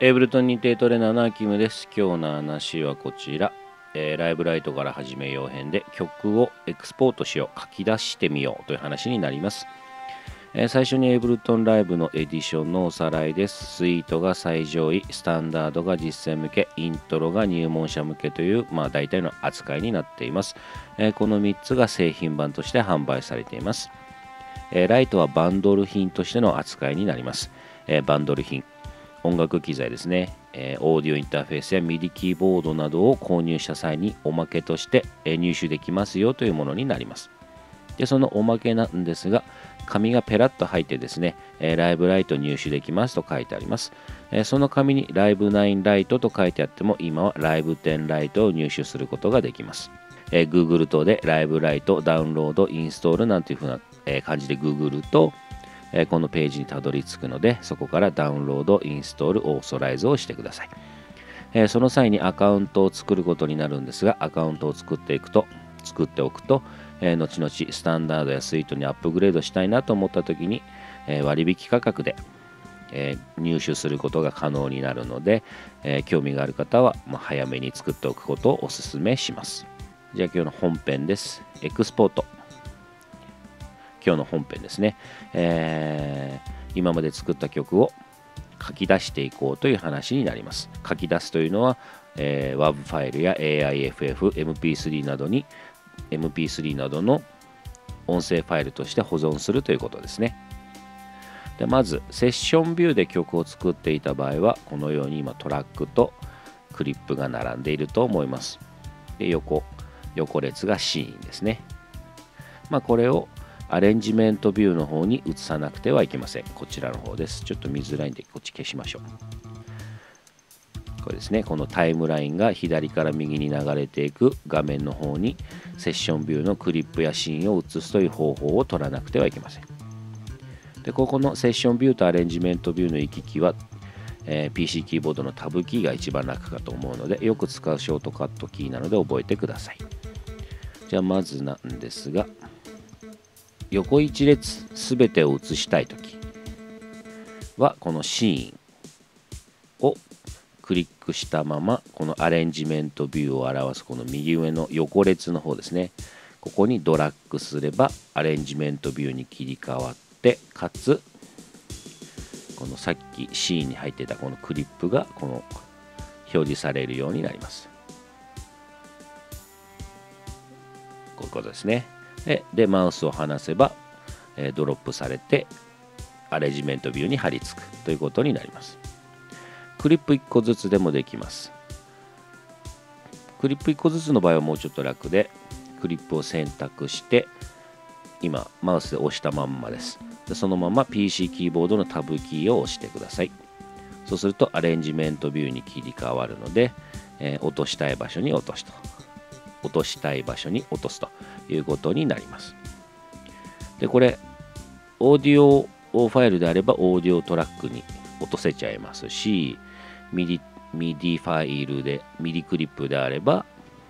エイブルトン認定トレーナーのアキムです。今日の話はこちら、ライブライトから始めよう編で曲をエクスポートしよう、書き出してみようという話になります。最初にエイブルトンライブのエディションのおさらいです。スイートが最上位、スタンダードが実践向け、イントロが入門者向けという、大体の扱いになっています。この3つが製品版として販売されています。ライトはバンドル品としての扱いになります。バンドル品、音楽機材ですね、オーディオインターフェースや MIDI キーボードなどを購入した際におまけとして入手できますよというものになります。でそのおまけなんですが、紙がペラッと入ってですね、ライブライト入手できますと書いてあります。その紙にライブ9ライトと書いてあっても、今はライブ10ライトを入手することができます。Google 等でライブライトダウンロードインストールなんていう風な感じで Google とこのページにたどり着くので、そこからダウンロード、インストール、オーソライズをしてください。その際にアカウントを作ることになるんですが、アカウントを作っておくと、後々スタンダードやスイートにアップグレードしたいなと思った時に、割引価格で、入手することが可能になるので、興味がある方は、早めに作っておくことをお勧めします。じゃあ今日の本編です。エクスポート。今日の本編ですね、今まで作った曲を書き出していこうという話になります。書き出すというのは、WAV ファイルや AIFF、MP3 などの音声ファイルとして保存するということですね。でまずセッションビューで曲を作っていた場合は、このように今トラックとクリップが並んでいると思います。で横列がシーンですね。これをアレンジメントビューの方に移さなくてはいけません。こちらの方です。ちょっと見づらいんでこっち消しましょう。これですね。このタイムラインが左から右に流れていく画面の方にセッションビューのクリップやシーンを移すという方法を取らなくてはいけません。でここのセッションビューとアレンジメントビューの行き来は、PC キーボードのタブキーが一番楽かと思うので、よく使うショートカットキーなので覚えてください。じゃあまずなんですが、横一列すべてを写したいときは、このシーンをクリックしたまま、このアレンジメントビューを表すこの右上の横列の方ですね、ここにドラッグすればアレンジメントビューに切り替わって、かつこのさっきシーンに入っていたこのクリップがこの表示されるようになります。こういうことですね。でマウスを離せば、ドロップされてアレンジメントビューに貼り付くということになります。クリップ1個ずつでもできます。クリップ1個ずつの場合はもうちょっと楽で、クリップを選択して今マウスで押したまんまです。でそのまま PC キーボードのタブキーを押してください。そうするとアレンジメントビューに切り替わるので、落としたい場所に落とすと、落としたい場所に落とすということになります。でこれオーディオファイルであればオーディオトラックに落とせちゃいますし、MIDI ファイルで MIDI クリップであれば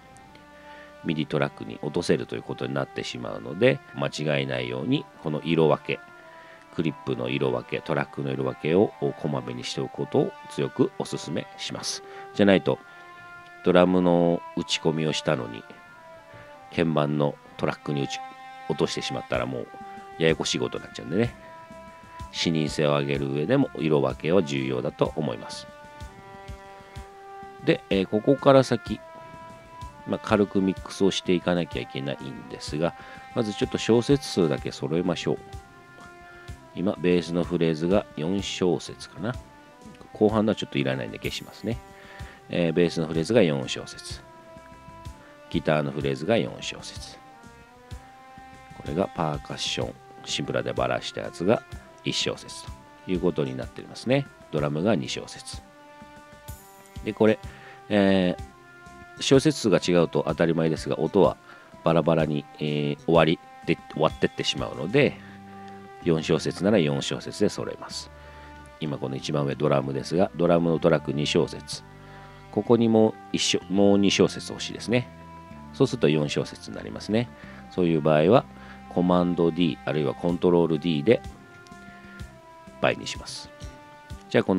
MIDI トラックに落とせるということになってしまうので、間違えないようにこの色分け、クリップの色分け、トラックの色分けをこまめにしておくことを強くお勧めします。じゃないとドラムの打ち込みをしたのに鍵盤のトラックに落としてしまったらもうややこしいことになっちゃうんでね、視認性を上げる上でも色分けは重要だと思います。で、ここから先、軽くミックスをしていかなきゃいけないんですが、まずちょっと小節数だけ揃えましょう。今ベースのフレーズが4小節かな。後半のはちょっといらないんで消しますね。ベースのフレーズが4小節、ギターのフレーズが4小節、これがパーカッションシンプラでバラしたやつが1小節ということになっていますね。ドラムが2小節で、これ、小節数が違うと当たり前ですが、音はバラバラに、終わってってしまうので、4小節なら4小節で揃えます。今この一番上ドラムですが、ドラムのトラック2小節、ここにもう2小節欲しいですね。そうすると4小節になりますね。そういう場合はコマンド D あるいはコントロール D で倍にします。じゃあこの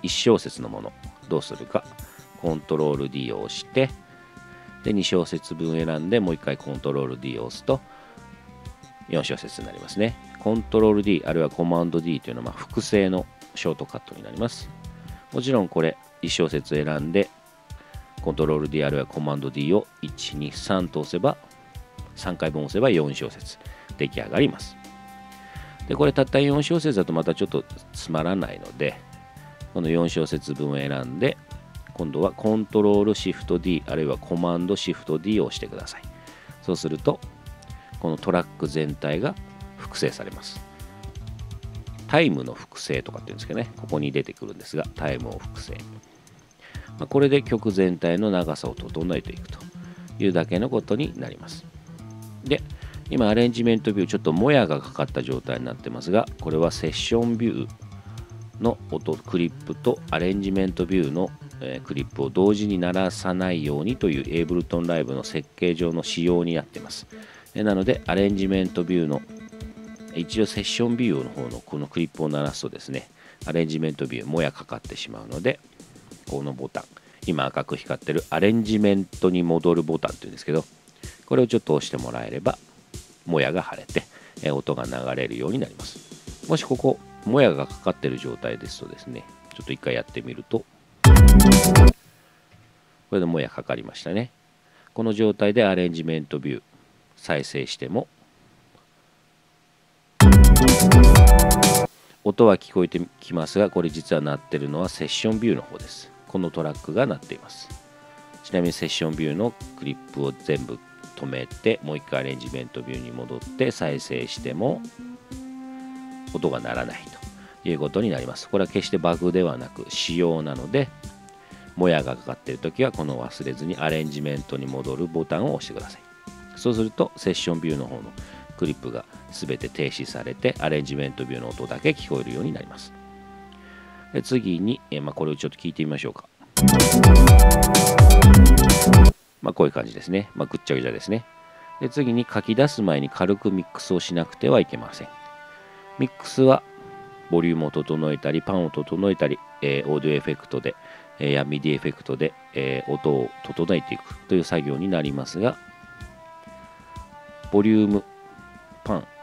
1小節のものどうするか、コントロール D を押して、で2小節分選んでもう一回コントロール D を押すと4小節になりますね。コントロール D あるいはコマンド D というのは複製のショートカットになります。もちろんこれ1小節選んでコントロール D あるいはコマンド D を1、2、3と押せば3回分押せば4小節出来上がります。でこれたった4小節だとまたちょっとつまらないので、この4小節分を選んで今度はコントロールシフト D あるいはコマンドシフト D を押してください。そうするとこのトラック全体が複製されます。タイムの複製とかっていうんですけどね、ここに出てくるんですが、タイムを複製。これで曲全体の長さを整えていくというだけのことになります。で、今アレンジメントビューちょっともやがかかった状態になってますが、これはセッションビューの音クリップとアレンジメントビューのクリップを同時に鳴らさないようにというエイブルトンライブの設計上の仕様になっています。なのでアレンジメントビューの一応セッションビューの方のこのクリップを鳴らすとですね、アレンジメントビューもやかかってしまうので、このボタン、今赤く光ってるアレンジメントに戻るボタンっていうんですけど、これをちょっと押してもらえればもやが晴れて音が流れるようになります。もしここもやがかかってる状態ですとですね、ちょっと一回やってみると、これでもやかかりましたね。この状態でアレンジメントビュー再生しても音は聞こえてきますが、これ実は鳴ってるのはセッションビューの方です。このトラックが鳴っています。ちなみにセッションビューのクリップを全部止めて、もう一回アレンジメントビューに戻って再生しても音が鳴らないということになります。これは決してバグではなく仕様なので、もやがかかっているときはこの忘れずにアレンジメントに戻るボタンを押してください。そうするとセッションビューの方のクリップが全て停止されて、アレンジメントビューの音だけ聞こえるようになります。で次に、これをちょっと聞いてみましょうか。こういう感じですね。ぐっちゃぐちゃですね。で次に書き出す前に軽くミックスをしなくてはいけません。ミックスはボリュームを整えたりパンを整えたり、オーディオエフェクトで、やミディエフェクトで、音を整えていくという作業になりますが、ボリュームパン、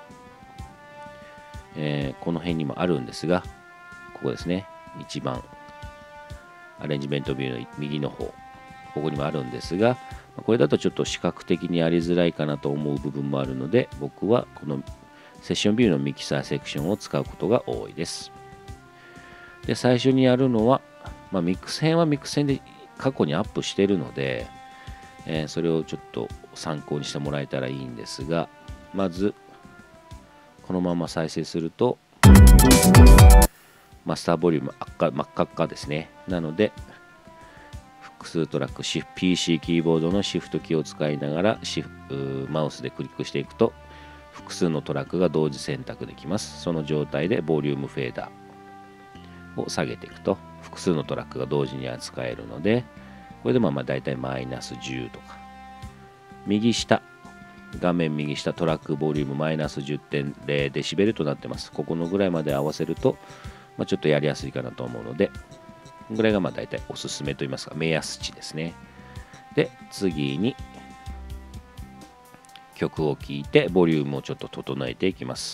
この辺にもあるんですが、ここですね、一番アレンジメントビューの右の方、ここにもあるんですが、これだとちょっと視覚的にやりづらいかなと思う部分もあるので、僕はこのセッションビューのミキサーセクションを使うことが多いです。で最初にやるのは、ミックス編はミックス編で過去にアップしているので、それをちょっと参考にしてもらえたらいいんですが、まずこのまま再生するとマスターボリューム真っ赤っかですね。なので複数トラックPC キーボードのシフトキーを使いながらマウスでクリックしていくと複数のトラックが同時選択できます。その状態でボリュームフェーダーを下げていくと複数のトラックが同時に扱えるので、これでだいたいマイナス10とか、右下画面右下トラックボリュームマイナス 10.0 デシベルとなってます。ここのぐらいまで合わせると、ちょっとやりやすいかなと思うので、このぐらいがだいたいおすすめといいますか目安値ですね。で次に曲を聴いてボリュームをちょっと整えていきます。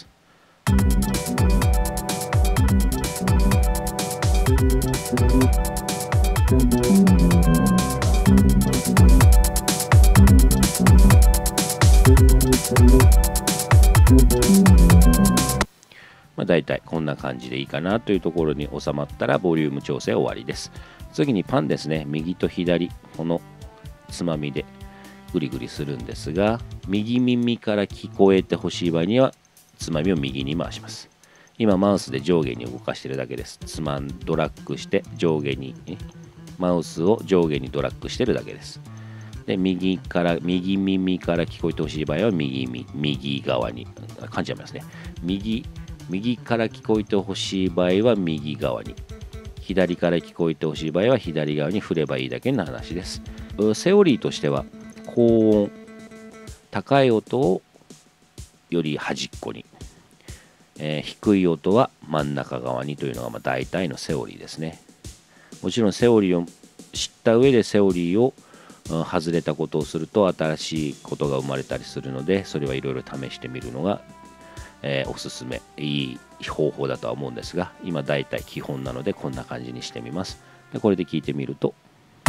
だいたいこんな感じでいいかなというところに収まったらボリューム調整終わりです。次にパンですね。右と左、このつまみでグリグリするんですが、右耳から聞こえてほしい場合にはつまみを右に回します。今マウスで上下に動かしているだけです。ドラッグして上下に、マウスを上下にドラッグしているだけです。で右耳から聞こえてほしい場合は右側に噛んじゃいますね。右から聞こえてほしい場合は右側に、左から聞こえてほしい場合は左側に振ればいいだけの話です。セオリーとしては高音、高い音をより端っこに、低い音は真ん中側にというのが大体のセオリーですね。 もちろんセオリーを知った上でセオリーを外れたことをすると新しいことが生まれたりするので、それはいろいろ試してみるのが、おすすめいい方法だとは思うんですが、今だいたい基本なのでこんな感じにしてみます。でこれで聞いてみると、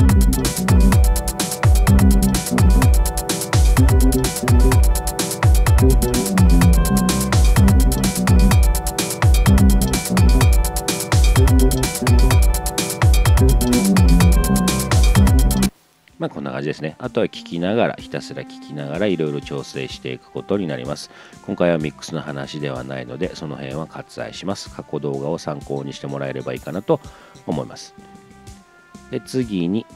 こんな感じですね。あとは聞きながら、ひたすら聞きながらいろいろ調整していくことになります。今回はミックスの話ではないので、その辺は割愛します。過去動画を参考にしてもらえればいいかなと思います。で、次に、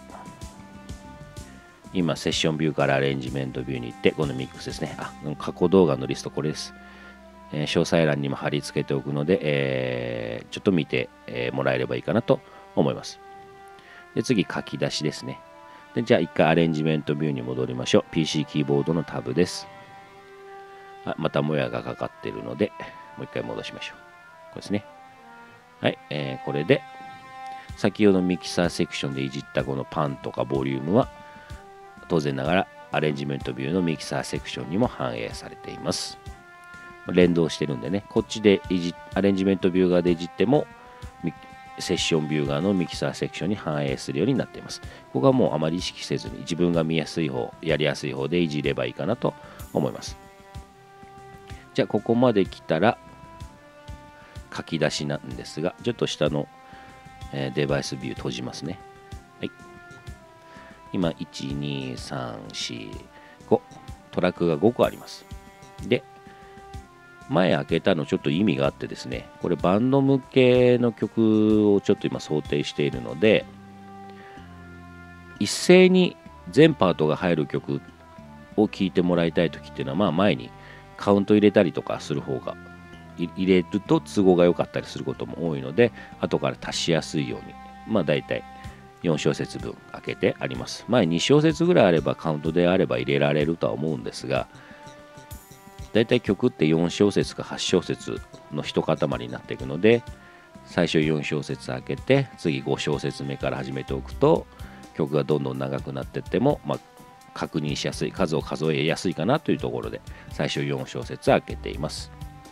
今、セッションビューからアレンジメントビューに行って、このミックスですね。過去動画のリスト、これです。詳細欄にも貼り付けておくので、ちょっと見て、もらえればいいかなと思います。で、次、書き出しですね。でじゃあ一回アレンジメントビューに戻りましょう。PC キーボードのタブです。またもやがかかっているので、もう一回戻しましょう。これですね。はい、これで、先ほどミキサーセクションでいじったこのパンとかボリュームは、当然ながらアレンジメントビューのミキサーセクションにも反映されています。連動してるんでね、こっちでアレンジメントビュー側でいじっても、セッションビュー側のミキサーセクションに反映するようになっています。ここはもうあまり意識せずに自分が見やすい方、やりやすい方でいじればいいかなと思います。じゃあここまで来たら書き出しなんですが、ちょっと下の、デバイスビュー閉じますね。はい。今、1、2、3、4、5。トラックが5個あります。で、前開けたのちょっと意味があってですね、これバンド向けの曲をちょっと今想定しているので、一斉に全パートが入る曲を聴いてもらいたい時っていうのは、前にカウント入れたりとかする方が、入れると都合が良かったりすることも多いので、後から足しやすいように、だいたい4小節分開けてあります。2小節ぐらいあればカウントであれば入れられるとは思うんですが、だいたい曲って4小節か8小節の一塊になっていくので、最初4小節開けて次5小節目から始めておくと、曲がどんどん長くなっていっても、確認しやすい、数を数えやすいかなというところで最初4小節開けています。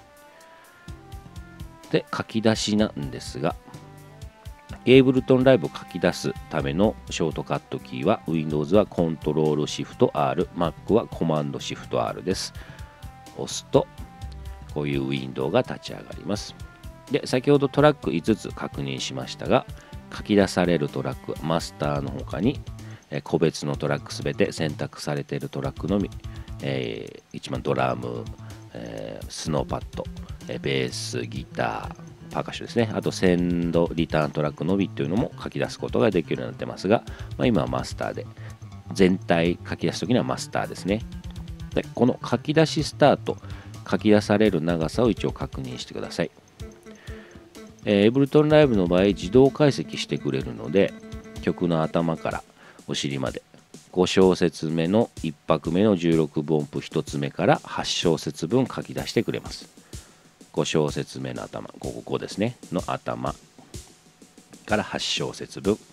で、書き出しなんですが、エイブルトンライブを書き出すためのショートカットキーは Windows は Ctrl+Shift+R、Mac は Command+Shift+R です。押すとこういうウィンドウが立ち上がります。で、先ほどトラック5つ確認しましたが、書き出されるトラックマスターの他に個別のトラックすべて選択されているトラックのみ、一番ドラム、スノーパッド、ベース、ギター、パーカッションですね。あとセンドリターントラックのみというのも書き出すことができるようになってますが、今はマスターで、全体書き出すときにはマスターですね。で、この書き出しスタート、書き出される長さを一応確認してください。エイブルトンライブの場合、自動解析してくれるので、曲の頭からお尻まで、5小節目の1拍目の16分音符1つ目から8小節分書き出してくれます。5小節目の頭、ここですね、の頭から8小節分、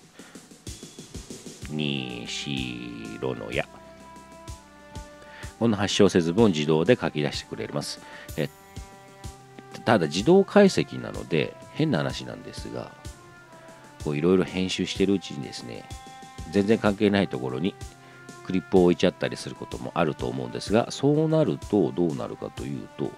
にしろのや。この8小節分を自動で書き出してくれます。ただ自動解析なので変な話なんですが、いろいろ編集してるうちにですね、全然関係ないところにクリップを置いちゃったりすることもあると思うんですが、そうなるとどうなるかというと、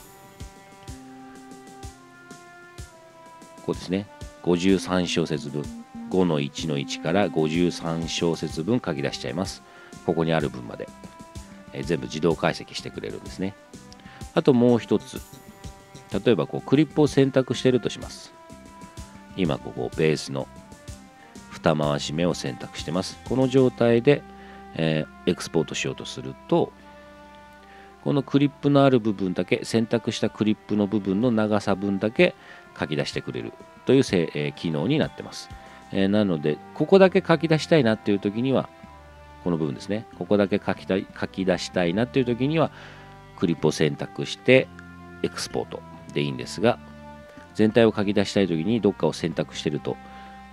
こうですね、53小節分、5の1の1から53小節分書き出しちゃいます。ここにある分まで。全部自動解析してくれるんですね。あともう一つ、例えばクリップを選択しているとします。今ここベースの2回し目を選択してます。この状態で、エクスポートしようとすると、このクリップのある部分だけ、選択したクリップの部分の長さ分だけ書き出してくれるという機能になってます。なのでここだけ書き出したいなっていう時には、この部分ですね、ここだけ書き出したいなっていう時にはクリップを選択してエクスポートでいいんですが、全体を書き出したい時にどっかを選択してると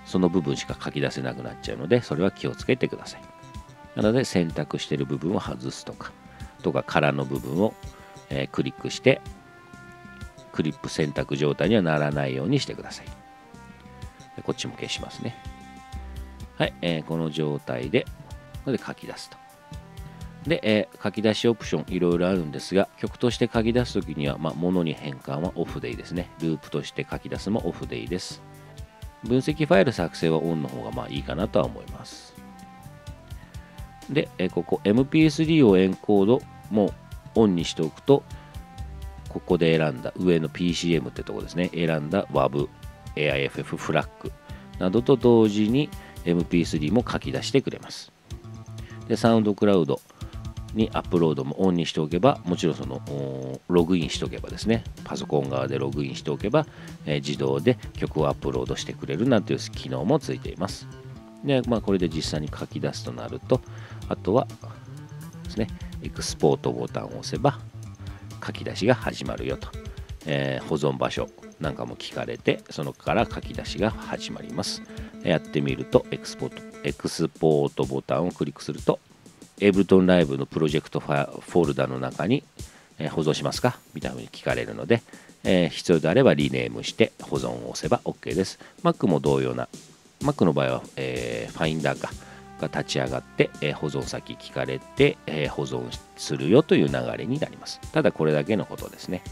その部分しか書き出せなくなっちゃうので、それは気をつけてください。なので選択している部分を外すとか空の部分を、クリックしてクリップ選択状態にはならないようにしてください。こっちも消しますね。はい、この状態で書き出すと。で、書き出しオプションいろいろあるんですが、曲として書き出すときには、物に変換はオフでいいですね。ループとして書き出すもオフでいいです。分析ファイル作成はオンの方がいいかなとは思います。で、ここ MP3 をエンコードもオンにしておくと、ここで選んだ上の PCM ってとこですね、選んだ WAV、AIFF、フラッグなどと同時に MP3 も書き出してくれます。で、サウンドクラウドにアップロードもオンにしておけば、もちろんそのログインしておけばですね、パソコン側でログインしておけば、自動で曲をアップロードしてくれるなんていう機能もついています。で、これで実際に書き出すとなると、あとはですね、エクスポートボタンを押せば書き出しが始まるよと、保存場所なんかも聞かれて、そのから書き出しが始まります。やってみるとエクスポートボタンをクリックすると、エイブルトンライブのプロジェクトフォルダの中に、保存しますかみたいなふうに聞かれるので、必要であればリネームして保存を押せば OK です。Mac も同様な、Mac の場合は、ファインダーが立ち上がって、保存先聞かれて、保存するよという流れになります。ただこれだけのことですね。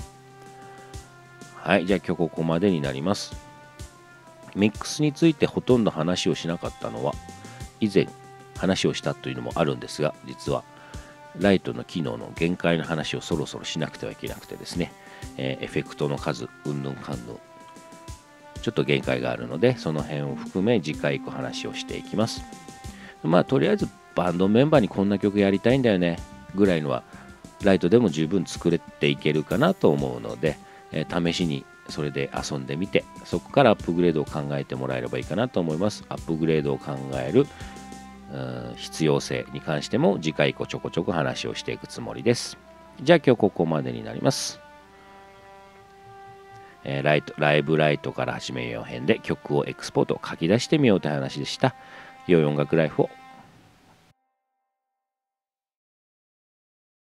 はい、じゃあ今日ここまでになります。ミックスについてほとんど話をしなかったのは、以前話をしたというのもあるんですが、実はライトの機能の限界の話をそろそろしなくてはいけなくてですね、エフェクトの数うんぬんかんぬんちょっと限界があるので、その辺を含め次回以降話をしていきます。とりあえずバンドメンバーにこんな曲やりたいんだよねぐらいのはライトでも十分作れていけるかなと思うので、試しにそれで遊んでみて、そこからアップグレードを考えてもらえればいいかなと思います。アップグレードを考える必要性に関しても次回以降ちょこちょこ話をしていくつもりです。じゃあ今日ここまでになります。ライブライトから始めよう編で曲をエクスポートを書き出してみようという話でした。良い音楽ライフを